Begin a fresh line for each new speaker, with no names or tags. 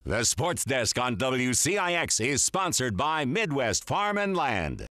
The Sports Desk on WCIX is sponsored by Midwest Farm and Land.